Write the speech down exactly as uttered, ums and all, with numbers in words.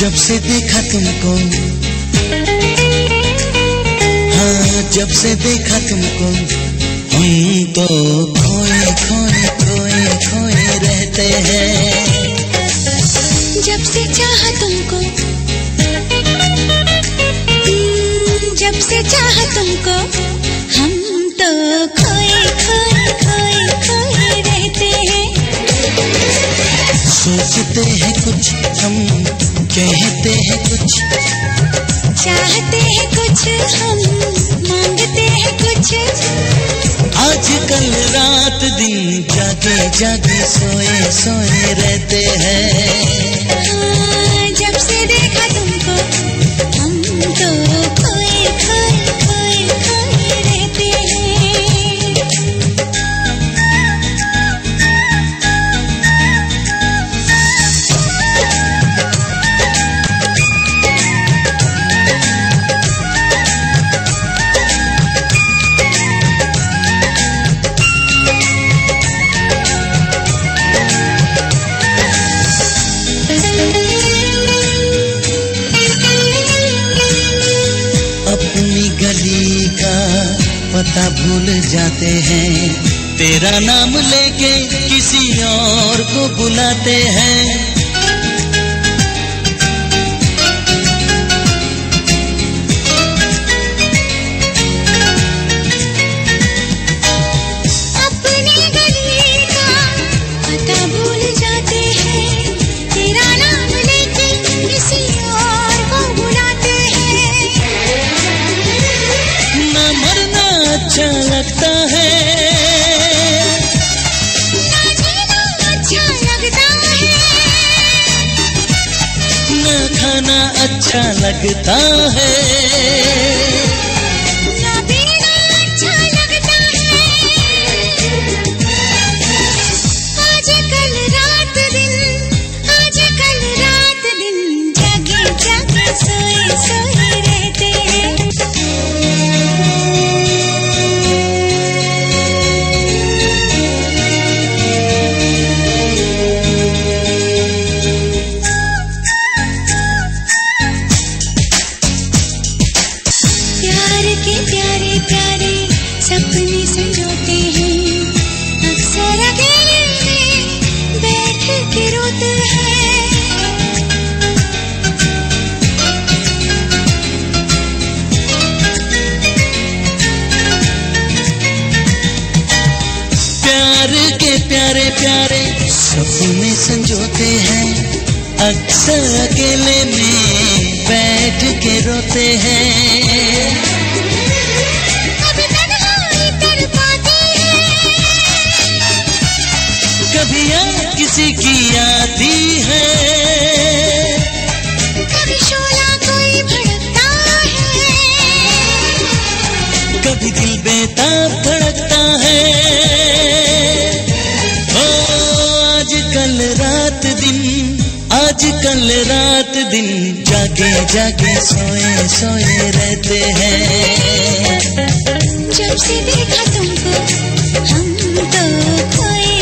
जब से देखा तुमको, हाँ जब से देखा तुमको, हम तो खोए खोए खोए खोए रहते हैं। जब से चाहा तुमको, जब से चाहा तुमको, हम तो खोए खोए खोए खोए रहते हैं। सोचते हैं कुछ हम, कहते हैं कुछ, चाहते हैं कुछ हम, मांगते हैं कुछ। आजकल रात दिन जागे जागे सोए सोए रहते हैं। हाँ, जब से देखा तुमको, हम तो खोए खोए खोए खोए रहते हैं। अपनी गली का पता भूल जाते हैं, तेरा नाम लेके किसी और को बुलाते हैं। अपनी गली का पता भूल जाते हैं, तेरा नाम लेके किसी और को बुलाते हैं। ना मरना अच्छा लगता है, ना जीना अच्छा लगता है, ना खाना अच्छा लगता है। ना पीना अच्छा लगता है। आजकल रात दिन, आजकल रात दिन जागे जागे सोए सोए रहते हैं। प्यार के प्यारे प्यारे सपने संजोते हैं, अक्सर अकेले में बैठ के रोते हैं। प्यार के प्यारे प्यारे सपने संजोते हैं, अक्सर अकेले में बैठ के रोते हैं। कभी तन्हाई तड़पाती है, कभी याद किसी की आती है, कभी शोला कोई भड़कता है, कभी दिल बेताब धड़कता है। ओ आजकल रात दिन, आजकल रात दिन जागे जागे सोए सोए रहते हैं। जब से देखा तुमको, हम तो खोए